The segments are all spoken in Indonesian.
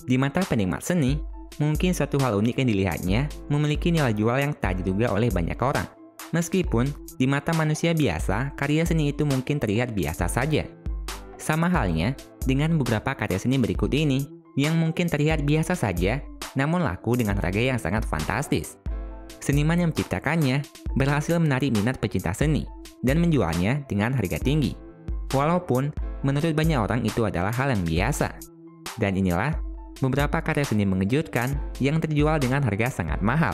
Di mata penikmat seni, mungkin suatu hal unik yang dilihatnya memiliki nilai jual yang tak diduga oleh banyak orang. Meskipun di mata manusia biasa, karya seni itu mungkin terlihat biasa saja. Sama halnya dengan beberapa karya seni berikut ini, yang mungkin terlihat biasa saja, namun laku dengan harga yang sangat fantastis. Seniman yang menciptakannya berhasil menarik minat pecinta seni dan menjualnya dengan harga tinggi. Walaupun menurut banyak orang itu adalah hal yang biasa. Dan inilah beberapa karya seni mengejutkan yang terjual dengan harga sangat mahal.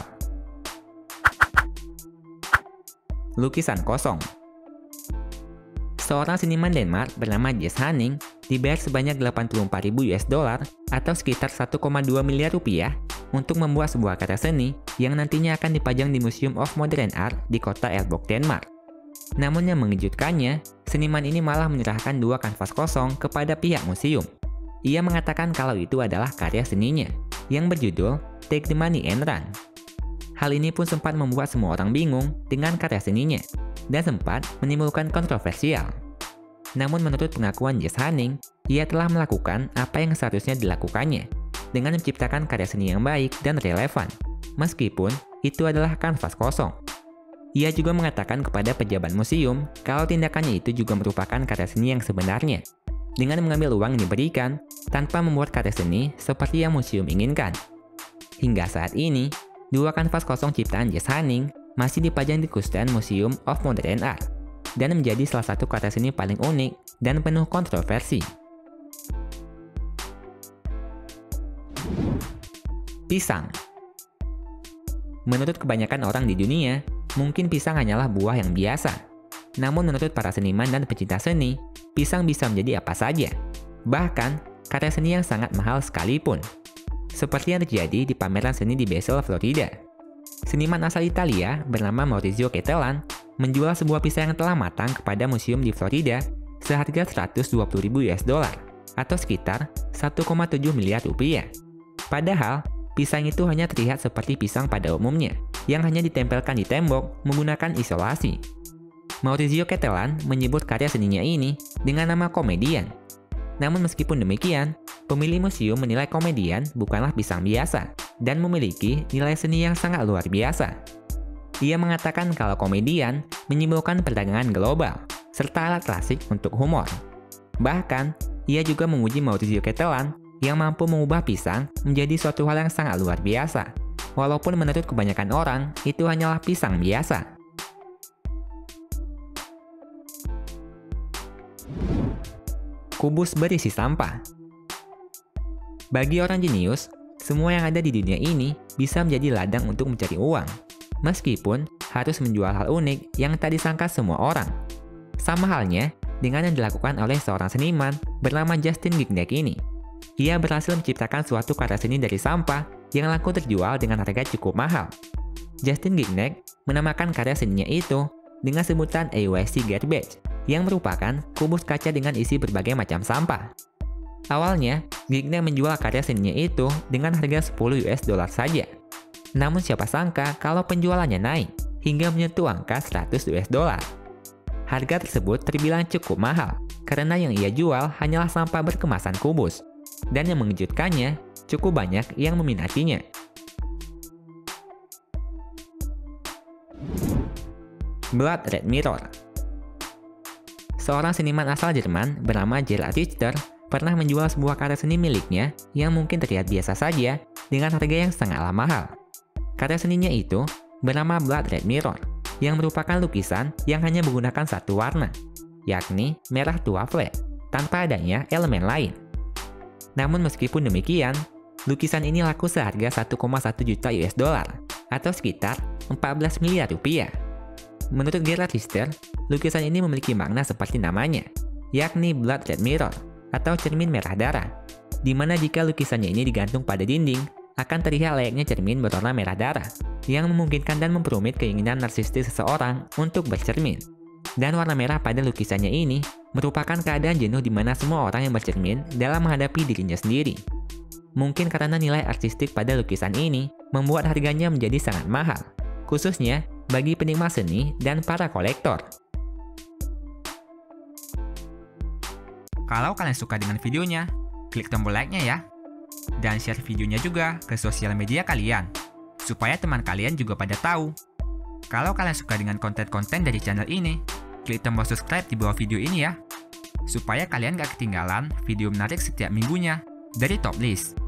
Lukisan kosong. Seorang seniman Denmark bernama Jes Hanning dibayar sebanyak 84.000 US dollar atau sekitar 1,2 miliar rupiah untuk membuat sebuah karya seni yang nantinya akan dipajang di Museum of Modern Art di kota Aalborg, Denmark. Namun yang mengejutkannya, seniman ini malah menyerahkan 2 kanvas kosong kepada pihak museum. Ia mengatakan kalau itu adalah karya seninya, yang berjudul Take the Money and Run. Hal ini pun sempat membuat semua orang bingung dengan karya seninya, dan sempat menimbulkan kontroversial. Namun menurut pengakuan Jes Hanning, ia telah melakukan apa yang seharusnya dilakukannya, dengan menciptakan karya seni yang baik dan relevan, meskipun itu adalah kanvas kosong. Ia juga mengatakan kepada pejabat museum kalau tindakannya itu juga merupakan karya seni yang sebenarnya, dengan mengambil uang yang diberikan tanpa membuat karya seni seperti yang museum inginkan. Hingga saat ini, 2 kanvas kosong ciptaan Jes Hanning masih dipajang di Kustend Museum of Modern Art, dan menjadi salah satu karya seni paling unik dan penuh kontroversi. Pisang. Menurut kebanyakan orang di dunia, mungkin pisang hanyalah buah yang biasa. Namun menurut para seniman dan pecinta seni, pisang bisa menjadi apa saja. Bahkan, karya seni yang sangat mahal sekalipun. Seperti yang terjadi di pameran seni di Basel, Florida. Seniman asal Italia bernama Maurizio Cattelan menjual sebuah pisang yang telah matang kepada museum di Florida seharga 120.000 US dollar atau sekitar 1,7 miliar rupiah. Padahal, pisang itu hanya terlihat seperti pisang pada umumnya, yang hanya ditempelkan di tembok menggunakan isolasi. Maurizio Cattelan menyebut karya seninya ini dengan nama komedian. Namun meskipun demikian, pemilik museum menilai komedian bukanlah pisang biasa dan memiliki nilai seni yang sangat luar biasa. Ia mengatakan kalau komedian menyimbolkan perdagangan global, serta alat klasik untuk humor. Bahkan, ia juga memuji Maurizio Cattelan yang mampu mengubah pisang menjadi suatu hal yang sangat luar biasa, walaupun menurut kebanyakan orang itu hanyalah pisang biasa. Kubus berisi sampah. Bagi orang jenius, semua yang ada di dunia ini bisa menjadi ladang untuk mencari uang, meskipun harus menjual hal unik yang tak disangka semua orang. Sama halnya dengan yang dilakukan oleh seorang seniman bernama Justin Gignac ini. Ia berhasil menciptakan suatu karya seni dari sampah yang laku terjual dengan harga cukup mahal. Justin Gignac menamakan karya seninya itu dengan sebutan AYC Garbage, yang merupakan kubus kaca dengan isi berbagai macam sampah. Awalnya, Gignac menjual karya seninya itu dengan harga 10 US dollar saja. Namun siapa sangka kalau penjualannya naik hingga menyentuh angka 100 US dollar. Harga tersebut terbilang cukup mahal karena yang ia jual hanyalah sampah berkemasan kubus. Dan yang mengejutkannya, cukup banyak yang meminatinya. Blood Red Mirror. Seorang seniman asal Jerman bernama Gerhard Richter pernah menjual sebuah karya seni miliknya yang mungkin terlihat biasa saja dengan harga yang sangatlah mahal. Karya seninya itu bernama Blood Red Mirror, yang merupakan lukisan yang hanya menggunakan satu warna, yakni merah tua flat, tanpa adanya elemen lain. Namun meskipun demikian, lukisan ini laku seharga 1,1 juta US dollar atau sekitar 14 miliar rupiah. Menurut Gerhard Richter, lukisan ini memiliki makna seperti namanya, yakni Blood Red Mirror atau cermin merah darah, di mana jika lukisannya ini digantung pada dinding, akan terlihat layaknya cermin berwarna merah darah, yang memungkinkan dan memperumit keinginan narsistis seseorang untuk bercermin. Dan warna merah pada lukisannya ini merupakan keadaan jenuh di mana semua orang yang bercermin dalam menghadapi dirinya sendiri. Mungkin karena nilai artistik pada lukisan ini membuat harganya menjadi sangat mahal, khususnya bagi penikmat seni dan para kolektor. Kalau kalian suka dengan videonya, klik tombol like-nya ya. Dan share videonya juga ke sosial media kalian, supaya teman kalian juga pada tahu. Kalau kalian suka dengan konten-konten dari channel ini, klik tombol subscribe di bawah video ini ya, supaya kalian gak ketinggalan video menarik setiap minggunya dari Top List.